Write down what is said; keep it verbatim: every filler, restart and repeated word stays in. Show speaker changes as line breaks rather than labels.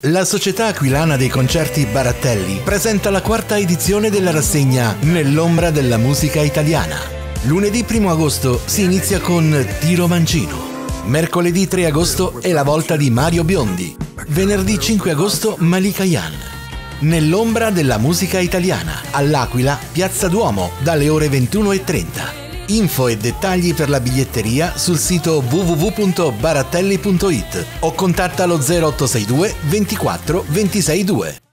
La Società Aquilana dei Concerti Barattelli presenta la quarta edizione della rassegna Nell'ombra della musica italiana. Lunedì primo agosto si inizia con Tiro Mancino. Mercoledì tre agosto è la volta di Mario Biondi. Venerdì cinque agosto Malika Yan. Nell'ombra della musica italiana, all'Aquila, Piazza Duomo, dalle ore ventuno e trenta. Info e dettagli per la biglietteria sul sito w w w punto barattelli punto it o contatta lo zero otto sei due ventiquattro ventisei due.